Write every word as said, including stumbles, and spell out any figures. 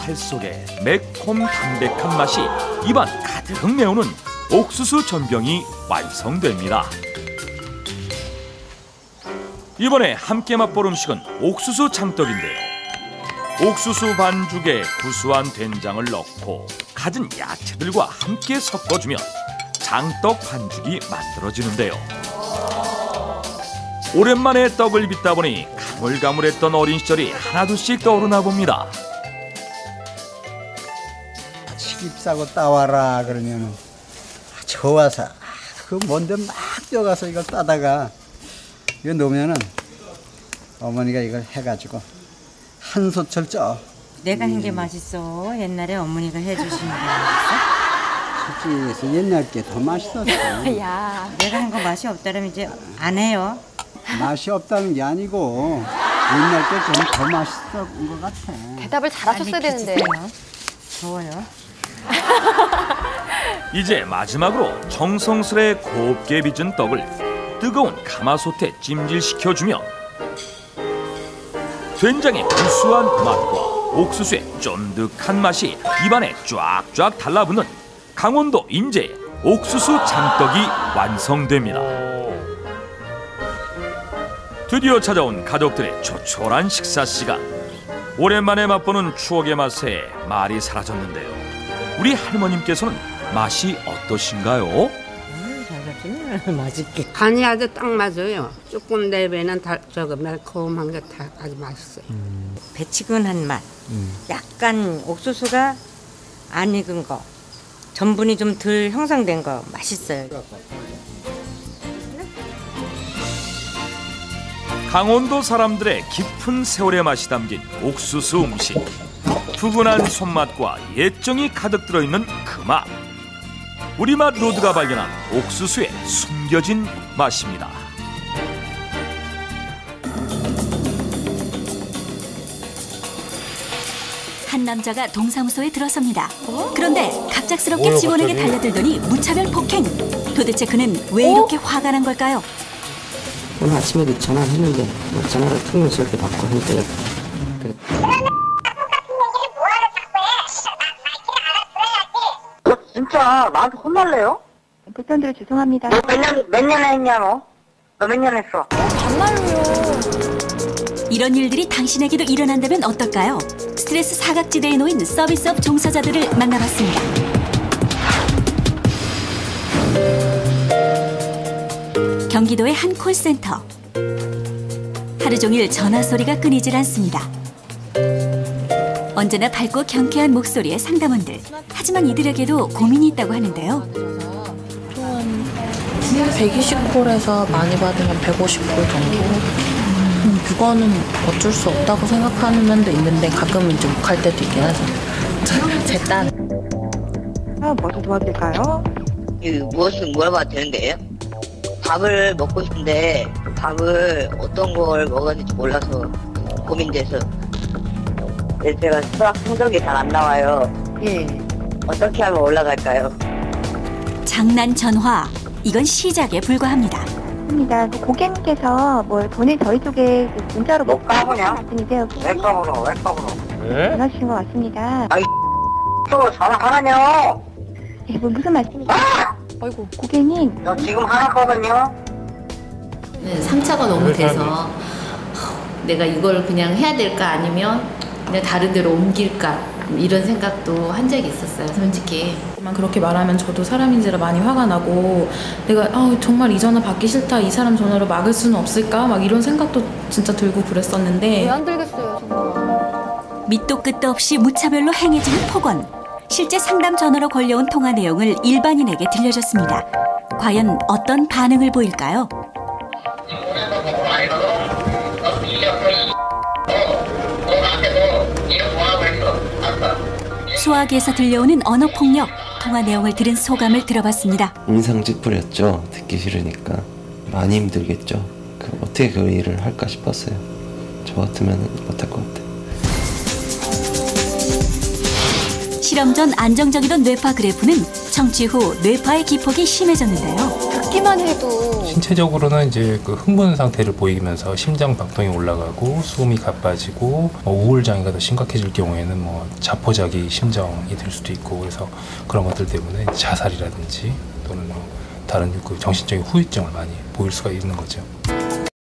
살 속에 매콤 담백한 맛이 입안 가득 메우는 옥수수 전병이 완성됩니다. 이번에 함께 맛볼 음식은 옥수수 장떡인데요. 옥수수 반죽에 구수한 된장을 넣고 갖은 야채들과 함께 섞어주면 장떡 반죽이 만들어지는데요. 오랜만에 떡을 빚다 보니 가물가물했던 어린 시절이 하나둘씩 떠오르나 봅니다. 시집 싸고 따와라 그러면 좋아서 그 먼데 막 뛰어가서 이걸 따다가 이거 놓으면은 어머니가 이걸 해가지고 한 소철 쪄. 내가 한 게 맛있어. 옛날에 어머니가 해주신 거. 솔직히 옛날 게 더 맛있었어. 야, 내가 한 거 맛이 없다면 이제 안 해요. 맛이 없다는 게 아니고 옛날 게 좀 더 맛있었던 것 같아. 대답을 잘하셨어야 되는데. 더워요. 이제 마지막으로 정성스레 곱게 빚은 떡을 뜨거운 가마솥에 찜질시켜주면 된장의 구수한 맛과 옥수수의 쫀득한 맛이 입안에 쫙쫙 달라붙는 강원도 인제의 옥수수 장떡이 완성됩니다. 드디어 찾아온 가족들의 조촐한 식사 시간. 오랜만에 맛보는 추억의 맛에 말이 사라졌는데요. 우리 할머님께서는 맛이 어떠신가요? 맛있게. 간이 아주 딱 맞아요. 조금 내배는 달, 저거 매콤한 게 다 아주 맛있어요. 음. 배치근한 맛. 음. 약간 옥수수가 안 익은 거. 전분이 좀 덜 형성된 거 맛있어요. 강원도 사람들의 깊은 세월의 맛이 담긴 옥수수 음식. 푸근한 손맛과 애정이 가득 들어있는 그 맛. 우리맛 로드가 발견한 옥수수의 숨겨진 맛입니다. 한 남자가 동사무소에 들어섭니다. 그런데 갑작스럽게 직원에게 달려들더니 무차별 폭행. 도대체 그는 왜 이렇게 화가 난 걸까요? 오늘 아침에도 전화를 했는데 전화를 퉁명스럽게 받고 하니까 그래. 진짜 나한테 혼날래요? 불편드려 죄송합니다. 너 몇 년, 몇 년 했냐 너? 너 몇 년 했어? 정말로요. 이런 일들이 당신에게도 일어난다면 어떨까요? 스트레스 사각지대에 놓인 서비스업 종사자들을 만나봤습니다. 경기도의 한 콜센터. 하루 종일 전화 소리가 끊이질 않습니다. 언제나 밝고 경쾌한 목소리의 상담원들. 하지만 이들에게도 고민이 있다고 하는데요. 백이십 콜에서 많이 받으면 백오십 콜 정도. 음, 그거는 어쩔 수 없다고 생각하는 면도 있는데 가끔은 좀 욱할 때도 있긴 하죠. 제 딸. 아, 뭐서 도와드릴까요? 그 무엇을 물어봐도 되는데요? 밥을 먹고 싶은데 밥을 어떤 걸 먹어야 될지 몰라서 고민돼서. 네, 제가 수학 성적이 잘 안 나와요. 예. 어떻게 하면 올라갈까요? 장난 전화. 이건 시작에 불과합니다. 입니다. 고객님께서 뭘 돈을 저희 쪽에 문자로 못 까보냐? 말씀이세요? 왜 까불어? 왜 까불어? 전화 주신 것 같습니다. 아이 또 전화하라뇨? 예, 뭐 무슨 말씀이세요? 아! 아이고. 고객님. 너 지금 하나거든요? 네, 상처가 너무 돼서 내가 이걸 그냥 해야 될까 아니면 그냥 다른 데로 옮길까 이런 생각도 한 적이 있었어요, 솔직히. 그렇게 말하면 저도 사람인지라 많이 화가 나고 내가 아, 정말 이 전화 받기 싫다, 이 사람 전화로 막을 수는 없을까 막 이런 생각도 진짜 들고 그랬었는데 왜 안 들겠어요, 정말. 밑도 끝도 없이 무차별로 행해지는 폭언. 실제 상담 전화로 걸려온 통화 내용을 일반인에게 들려줬습니다. 과연 어떤 반응을 보일까요? 수화기에서 들려오는 언어폭력. 통화 내용을 들은 소감을 들어봤습니다. 인상 찌푸렸죠. 듣기 싫으니까 많이 힘들겠죠. 그 어떻게 그 일을 할까 싶었어요. 저 같으면 못할 것 같아요. 실험 전 안정적이던 뇌파 그래프는 청취 후 뇌파의 기폭이 심해졌는데요. 듣기만 해도 신체적으로는 이제 그 흥분 상태를 보이면서 심장 박동이 올라가고 숨이 가빠지고 뭐 우울 장애가 더 심각해질 경우에는 뭐 자포자기 심정이 될 수도 있고 그래서 그런 것들 때문에 자살이라든지 또는 뭐 다른 그 정신적인 후유증을 많이 보일 수가 있는 거죠.